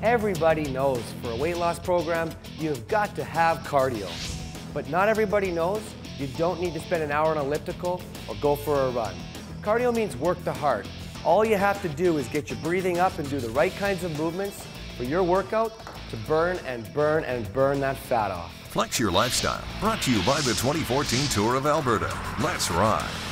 Everybody knows for a weight loss program, you've got to have cardio. But not everybody knows you don't need to spend an hour on elliptical or go for a run. Cardio means work the heart. All you have to do is get your breathing up and do the right kinds of movements for your workout to burn and burn and burn that fat off. Flex Your Lifestyle, brought to you by the 2014 Tour of Alberta. Let's ride.